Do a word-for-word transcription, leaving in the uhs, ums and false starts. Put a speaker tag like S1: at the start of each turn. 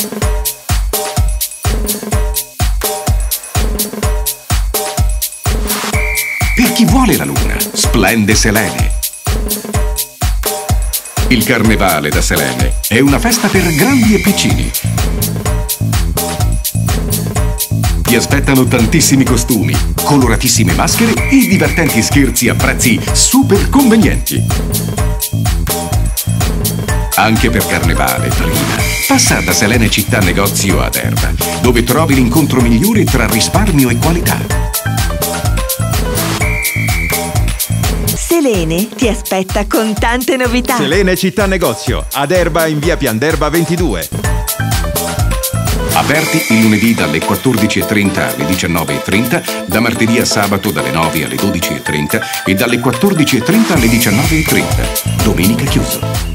S1: Per chi vuole la luna, splende Selene. Il Carnevale da Selene è una festa per grandi e piccini. Ti aspettano tantissimi costumi, coloratissime maschere e divertenti scherzi a prezzi super convenienti. Anche per Carnevale, prima, passa da Selene Città Negozio ad Erba, dove trovi l'incontro migliore tra risparmio e qualità.
S2: Selene ti aspetta con tante novità.
S3: Selene Città Negozio, ad Erba in via Pianderba ventidue.
S1: Aperti il lunedì dalle quattordici e trenta alle diciannove e trenta, da martedì a sabato dalle nove alle dodici e trenta e dalle quattordici e trenta alle diciannove e trenta. Domenica chiuso.